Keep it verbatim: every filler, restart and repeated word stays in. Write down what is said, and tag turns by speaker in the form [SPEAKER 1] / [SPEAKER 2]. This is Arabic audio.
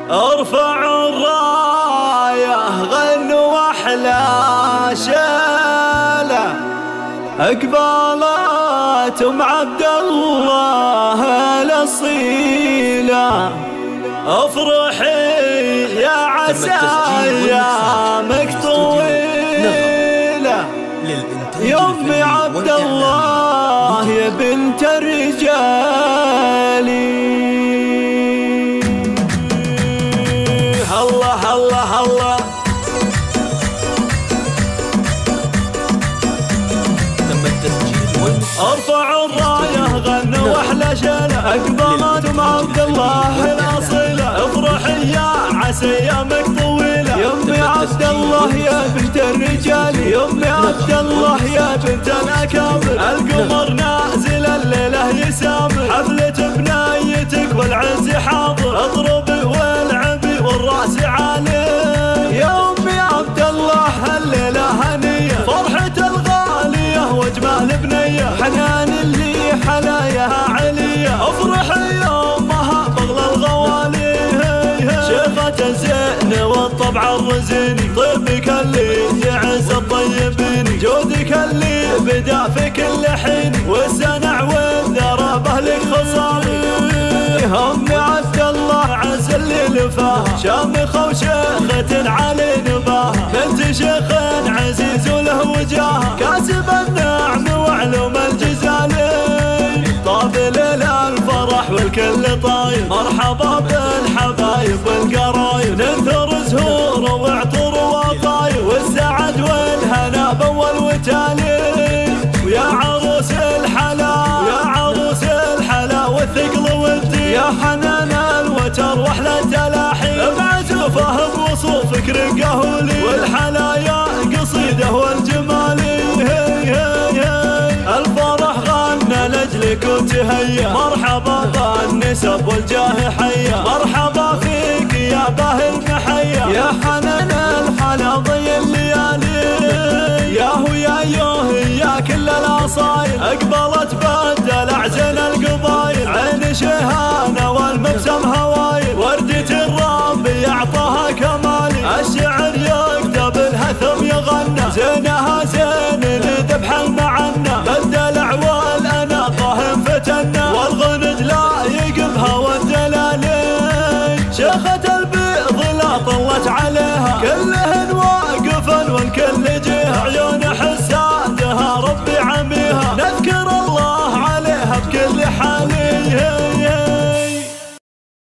[SPEAKER 1] ارفعوا الراية غنوا أحلى شيلة، اقبالات ام عبد الله الاصيلة. افرحي يا عسى ايامك طويلة يا ام عبد الله يا بنت الرجال. الله الله الله ارفعوا الراية غنوا احلى شيلة، اقبالات ام عبد الله الاصيلة. افرحي يا عسى ايامك طويلة يا ام عبد الله يا بنت الرجال، يا ام عبد الله يا بنت الاكابر. القمر نازل الليلة يسامر، حفلة بنايتك والعز حاضر. اضربي والعبي والراس عالي يا ام عبد الله الليلة هنية، فرحة الغالية واجمال بنية، حنان اللي حلاياها علية. افرحي يا امها بغل الغوالي، شيخة الزين والطبع الرزيني. طيبك اللي يعز الطيبين، جودك اللي بدا في كل حين، والسنع والذرابة لك خصالي. ام عبد الله عز اللي لفاها، شامخة وشيخة علي نباها، بنت شيخ عزيز وله وجاها، كاسب النعم وعلوم الجزالي. طاب ليلة الفرح والكل طايب، مرحبا بالحبايب والقرايب. ننثر زهور وعطر وطايب، والسعد والهنا بول وتالي. ويا عروس الحلا ويا عروس الحلا والثقل والدين، يا حنان الوتر واحلى التلاحين. بعزوفه بوصوفك رقه ولي، والحلايا قصيده والجمالي. الفرح غنى لاجلك وتهيا، مرحبا بالنسب والجاه حيا. مرحبا فيك يا باهي المحيا، يا حنان الحلا ضي الليالي. ياهو يا يوه يا كل الاصايل، اقبلت بدل اعزن القبايل. عين شهانه